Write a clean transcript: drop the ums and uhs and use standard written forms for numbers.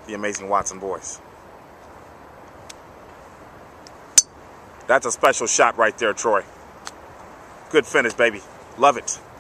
the amazing Watson boys. That's a special shot right there, Troy. Good finish, baby. Love it.